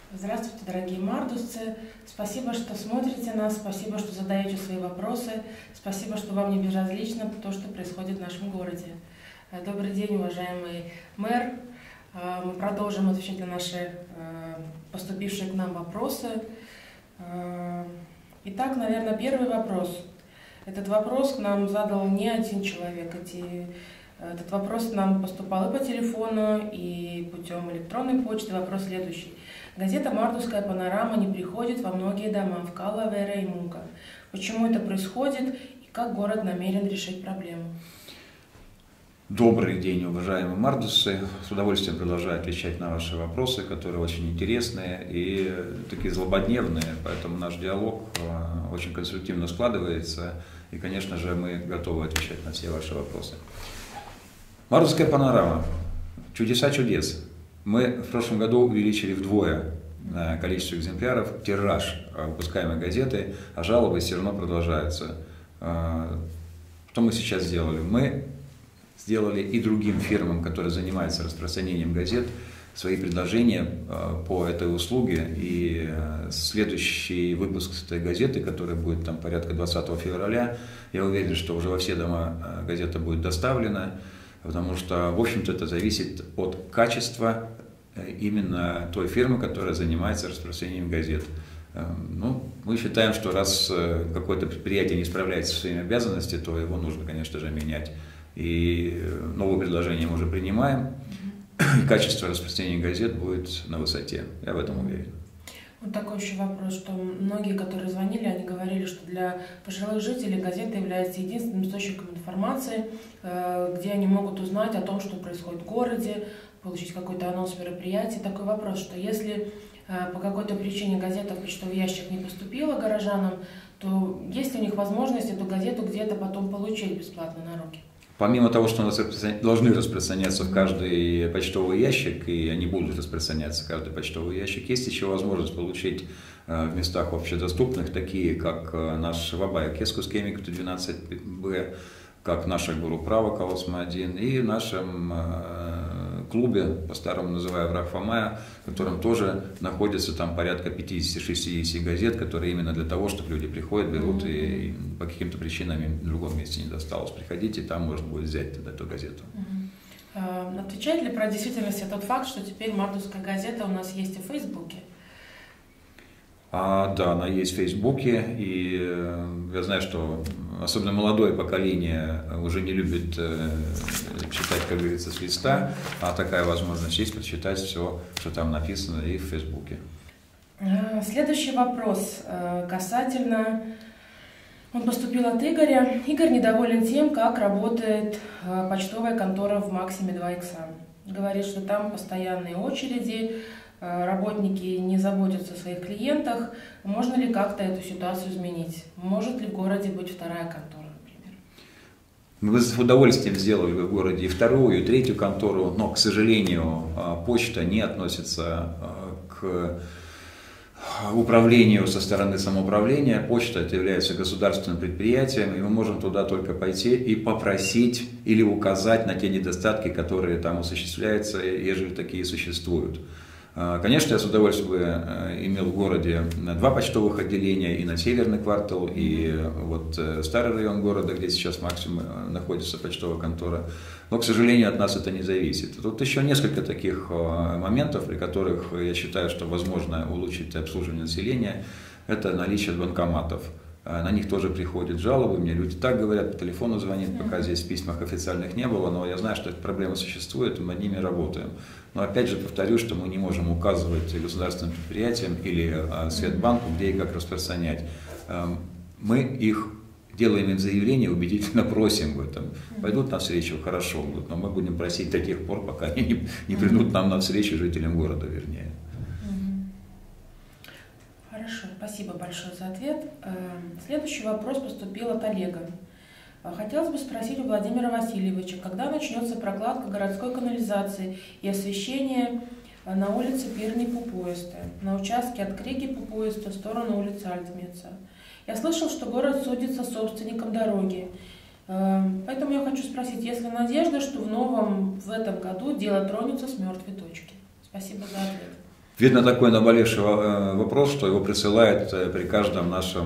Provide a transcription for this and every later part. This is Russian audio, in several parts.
Здравствуйте, дорогие мардусцы. Спасибо, что смотрите нас, спасибо, что задаете свои вопросы, спасибо, что вам не безразлично то, что происходит в нашем городе. Добрый день, уважаемый мэр. Мы продолжим отвечать на наши поступившие к нам вопросы. Итак, наверное, первый вопрос. Этот вопрос к нам задал не один человек. Этот вопрос к нам поступал и по телефону, и путем электронной почты. Вопрос следующий. Газета «Мардусская панорама» не приходит во многие дома в Калла-Вере и Мука. Почему это происходит и как город намерен решить проблему? Добрый день, уважаемые мардусы. С удовольствием продолжаю отвечать на ваши вопросы, которые очень интересные и такие злободневные, поэтому наш диалог очень конструктивно складывается, и, конечно же, мы готовы отвечать на все ваши вопросы. Мардусская панорама. Чудеса чудес. Мы в прошлом году увеличили вдвое количество экземпляров, тираж выпускаемой газеты, а жалобы все равно продолжаются. Что мы сейчас сделали? Мы сделали и другим фирмам, которые занимаются распространением газет, свои предложения по этой услуге. И следующий выпуск этой газеты, который будет там порядка 20 февраля, я уверен, что уже во все дома газета будет доставлена, потому что, в общем-то, это зависит от качества именно той фирмы, которая занимается распространением газет. Ну, мы считаем, что раз какое-то предприятие не справляется со своими обязанностями, то его нужно, конечно же, менять. И новые предложения мы уже принимаем, и качество распространения газет будет на высоте. Я в этом уверен. Вот такой еще вопрос, что многие, которые звонили, они говорили, что для пожилых жителей газета является единственным источником информации, где они могут узнать о том, что происходит в городе, получить какой-то анонс мероприятий. Такой вопрос, что если по какой-то причине газета в почтовый ящик не поступила горожанам, то есть ли у них возможность эту газету где-то потом получить бесплатно на руки? Помимо того, что у нас должны распространяться в каждый почтовый ящик, и они будут распространяться в каждый почтовый ящик, есть еще возможность получить в местах общедоступных, такие как наш Вабая Кескускемик 12Б, как наша Гуру-Права Калосма-1 и в нашем клубе, по-старому называя Враг Фомая, в котором тоже находится там порядка 50-60 газет, которые именно для того, чтобы люди приходят, берут и по каким-то причинам им в другом месте не досталось. Приходите, там можно будет взять эту газету. Отвечает ли про действительность тот факт, что теперь Мардусская газета у нас есть и в Фейсбуке? Да, она есть в Фейсбуке, и я знаю, что особенно молодое поколение уже не любит читать, как говорится, с листа, а такая возможность есть прочитать все, что там написано, и в Фейсбуке. Следующий вопрос касательно... Он поступил от Игоря. Игорь недоволен тем, как работает почтовая контора в Максиме 2 икса. Говорит, что там постоянные очереди, работники не заботятся о своих клиентах. Можно ли как-то эту ситуацию изменить? Может ли в городе быть вторая контора, например? Мы бы с удовольствием сделали в городе и вторую, и третью контору, но, к сожалению, почта не относится к управлению со стороны самоуправления. Почта это является государственным предприятием, и мы можем туда только пойти и попросить или указать на те недостатки, которые там осуществляются, ежели такие существуют. Конечно, я с удовольствием имел в городе 2 почтовых отделения, и на Северный квартал, и вот старый район города, где сейчас максимум находится почтовая контора. Но, к сожалению, от нас это не зависит. Тут еще несколько таких моментов, при которых я считаю, что возможно улучшить обслуживание населения. Это наличие банкоматов. На них тоже приходят жалобы, мне люди так говорят, по телефону звонят, пока здесь в письмах официальных не было, но я знаю, что эта проблема существует, и мы над ними работаем. Но опять же повторю, что мы не можем указывать государственным предприятиям или Светбанку, где и как распространять. Мы их делаем им заявление, убедительно просим в этом. Пойдут навстречу, хорошо будут, но мы будем просить до тех пор, пока они не придут нам навстречу, жителям города, вернее. Хорошо, спасибо большое за ответ. Следующий вопрос поступил от Олега. Хотелось бы спросить у Владимира Васильевича, когда начнется прокладка городской канализации и освещение на улице Пирни-Пупоиста, на участке от Криги-Пупоиста в сторону улицы Альтмеца. Я слышал, что город судится с собственником дороги. Поэтому я хочу спросить, есть ли надежда, что в этом году дело тронется с мертвой точки? Спасибо за ответ. Видно, такой наболевший вопрос, что его присылают при каждой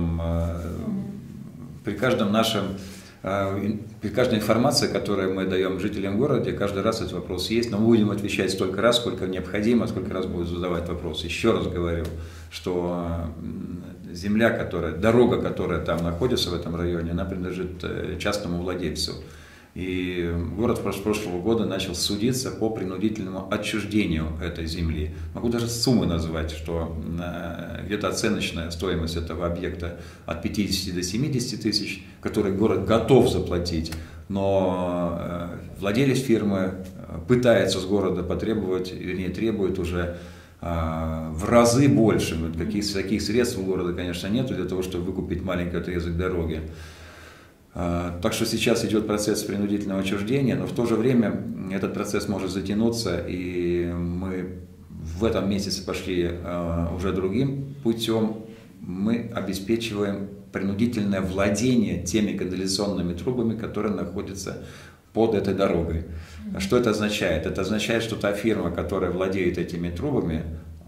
информации, которую мы даем жителям города, каждый раз этот вопрос есть, но мы будем отвечать столько раз, сколько необходимо, сколько раз будут задавать вопрос. Еще раз говорю, что земля, дорога, которая там находится в этом районе, она принадлежит частному владельцу. И город с прошлого года начал судиться по принудительному отчуждению этой земли. Могу даже суммы назвать, что где-то оценочная стоимость этого объекта от 50 до 70 тысяч, который город готов заплатить, но владелец фирмы пытается с города потребовать, вернее требует уже в разы больше. Таких средств у города, конечно, нет для того, чтобы выкупить маленький отрезок дороги. Так что сейчас идет процесс принудительного отчуждения, но в то же время этот процесс может затянуться, и мы в этом месяце пошли уже другим путем. Мы обеспечиваем принудительное владение теми канализационными трубами, которые находятся под этой дорогой. Что это означает? Это означает, что та фирма, которая владеет этими трубами,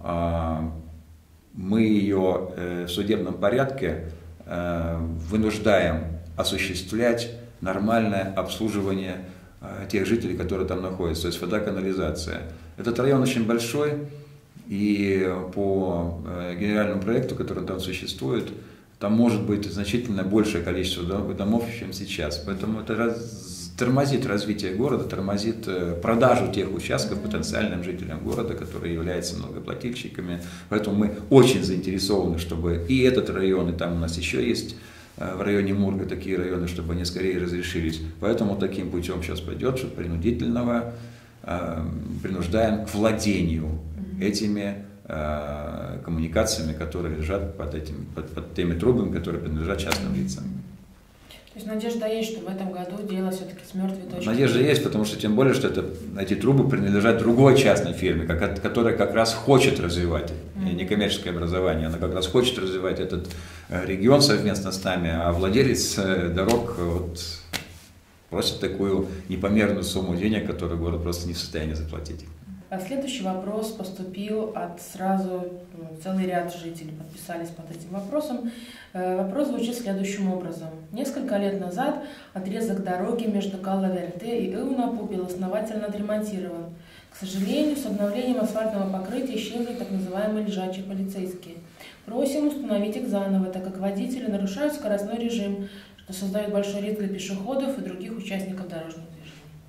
мы ее в судебном порядке вынуждаем осуществлять нормальное обслуживание тех жителей, которые там находятся, то есть вода, канализация. Этот район очень большой, и по генеральному проекту, который там существует, там может быть значительно большее количество домов, чем сейчас. Поэтому это тормозит развитие города, тормозит продажу тех участков потенциальным жителям города, которые являются многоплательщиками. Поэтому мы очень заинтересованы, чтобы и этот район, и там у нас еще есть в районе Мурга такие районы, чтобы они скорее разрешились. Поэтому таким путем сейчас пойдет, что принудительного принуждаем к владению этими коммуникациями, которые лежат под теми трубами, которые принадлежат частным лицам. То есть надежда есть, что в этом году дело все-таки с мертвой точки? Надежда есть, потому что тем более, что эти трубы принадлежат другой частной фирме, которая как раз хочет развивать некоммерческое образование. Она как раз хочет развивать этот регион совместно с нами, а владелец дорог просит такую непомерную сумму денег, которую город просто не в состоянии заплатить. Следующий вопрос поступил от сразу целый ряд жителей, подписались под этим вопросом. Вопрос звучит следующим образом. Несколько лет назад отрезок дороги между Калла-Верте и Эунапу был основательно отремонтирован. К сожалению, с обновлением асфальтного покрытия исчезли так называемые лежачие полицейские. Просим установить их заново, так как водители нарушают скоростной режим, что создает большой риск для пешеходов и других участников дорожного движения.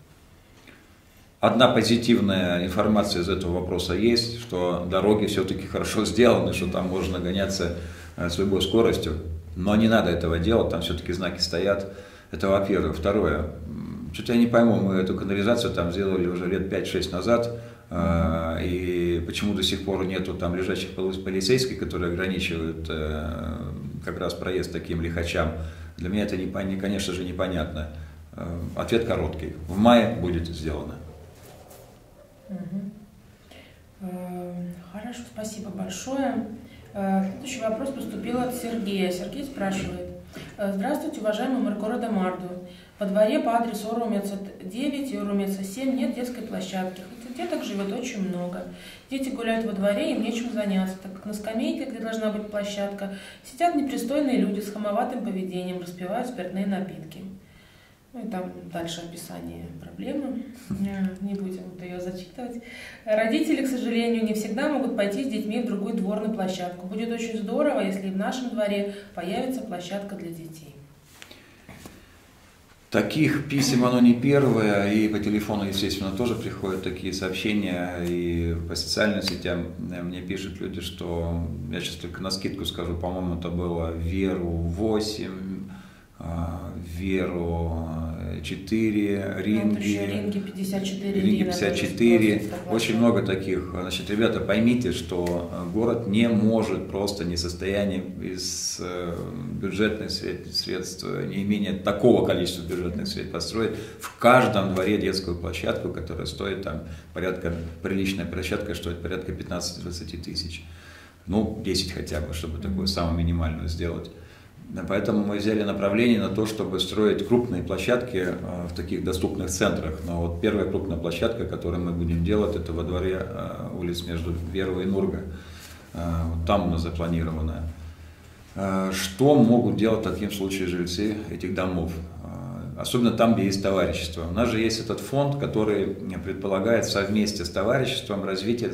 Одна позитивная информация из этого вопроса есть, что дороги все-таки хорошо сделаны, что там можно гоняться с любой скоростью, но не надо этого делать, там все-таки знаки стоят. Это во-первых. Второе, что-то я не пойму, мы эту канализацию там сделали уже лет 5-6 назад, и почему до сих пор нету там лежачих полицейских, которые ограничивают как раз проезд таким лихачам. Для меня это, конечно же, непонятно. Ответ короткий. В мае будет сделано. Хорошо, спасибо большое. Следующий вопрос поступил от Сергея. Сергей спрашивает. Здравствуйте, уважаемый мэр города Марду. Во дворе по адресу Урумеца 9 и Урумеца 7 нет детской площадки, хотя деток живет очень много. Дети гуляют во дворе, им нечем заняться, так как на скамейке, где должна быть площадка, сидят непристойные люди с хамоватым поведением, распивают спиртные напитки. Ну и там дальше описание проблемы, не будем ее зачитывать. Родители, к сожалению, не всегда могут пойти с детьми в другую дворную площадку. Будет очень здорово, если в нашем дворе появится площадка для детей. Таких писем оно не первое, и по телефону, естественно, тоже приходят такие сообщения, и по социальным сетям мне пишут люди, что, я сейчас только навскидку скажу, по-моему, это было Веру 8, Веру 4, Ринги 54, очень много таких. Значит, ребята, поймите, что город не может просто не в состоянии из бюджетных средств, не имея такого количества бюджетных средств построить в каждом дворе детскую площадку, которая стоит там порядка, приличная площадка стоит порядка 15-20 тысяч. Ну, 10 хотя бы, чтобы такую самую минимальную сделать. Поэтому мы взяли направление на то, чтобы строить крупные площадки в таких доступных центрах. Но вот первая крупная площадка, которую мы будем делать, это во дворе улиц между Верова и Нурга. Вот там у нас запланировано. Что могут делать в таком случае жильцы этих домов? Особенно там, где есть товарищество. У нас же есть этот фонд, который предполагает совместе с товариществом развитие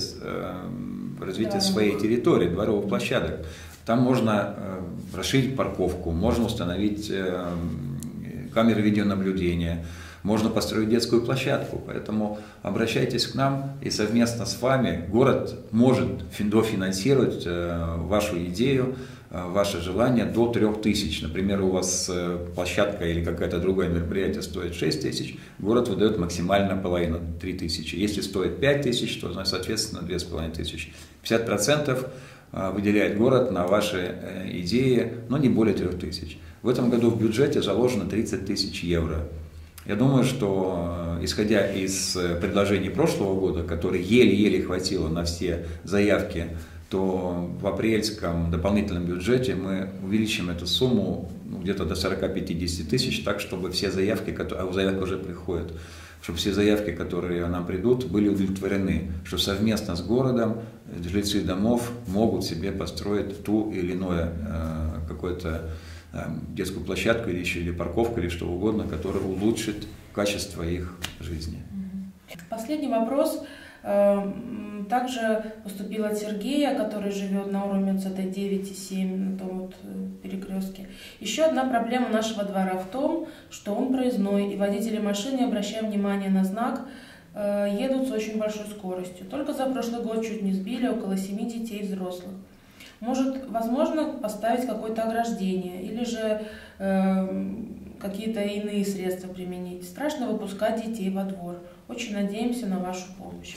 своей территории, дворовых площадок. Там можно расширить парковку, можно установить камеры видеонаблюдения, можно построить детскую площадку. Поэтому обращайтесь к нам, и совместно с вами город может дофинансировать вашу идею, ваше желание до 3000. Например, у вас площадка или какое-то другое мероприятие стоит 6000, город выдает максимально половину, 3000. Если стоит 5000, то, соответственно, 2500. 50% выделяет город на ваши идеи, но не более 3000. В этом году в бюджете заложено 30 000 евро. Я думаю, что, исходя из предложений прошлого года, которые еле-еле хватило на все заявки, то в апрельском дополнительном бюджете мы увеличим эту сумму где-то до 40-50 тысяч, так, чтобы все заявки, заявки уже приходят, чтобы все заявки, которые нам придут, были удовлетворены, что совместно с городом жильцы домов могут себе построить ту или иную какую-то детскую площадку или парковку, или что угодно, которая улучшит качество их жизни. Последний вопрос. Также поступил от Сергея, который живет на уровне МЦТ-9 и 7 на том вот перекрестке. Еще одна проблема нашего двора в том, что он проездной, и водители машин, не обращая внимания на знак, едут с очень большой скоростью. Только за прошлый год чуть не сбили около 7 детей и взрослых. Может, возможно, поставить какое-то ограждение или же какие-то иные средства применить. Страшно выпускать детей во двор. Очень надеемся на вашу помощь.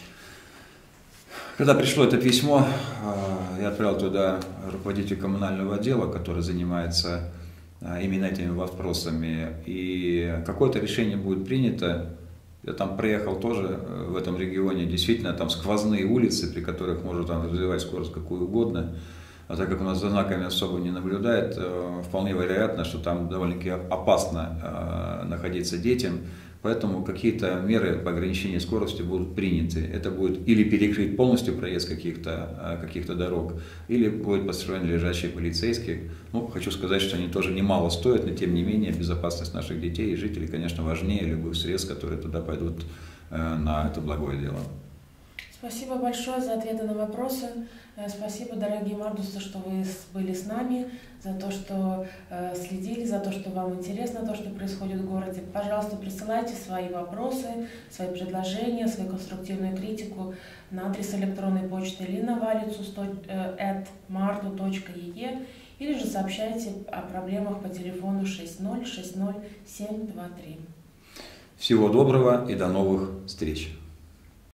Когда пришло это письмо, я отправил туда руководителя коммунального отдела, который занимается именно этими вопросами, и какое-то решение будет принято. Я там проехал тоже в этом регионе, действительно там сквозные улицы, при которых можно там развивать скорость какую угодно. А так как у нас за знаками особо не наблюдает, вполне вероятно, что там довольно-таки опасно находиться детям. Поэтому какие-то меры по ограничению скорости будут приняты. Это будет или перекрыть полностью проезд каких-то дорог, или будет построен лежачий полицейский. Ну, хочу сказать, что они тоже немало стоят, но тем не менее безопасность наших детей и жителей, конечно, важнее любых средств, которые туда пойдут на это благое дело. Спасибо большое за ответы на вопросы. Спасибо, дорогие мардусы, что вы были с нами, за то, что следили, за то, что вам интересно то, что происходит в городе. Пожалуйста, присылайте свои вопросы, свои предложения, свою конструктивную критику на адрес электронной почты linavalицus@mardu.ee или же сообщайте о проблемах по телефону 60 60 723. Всего доброго и до новых встреч!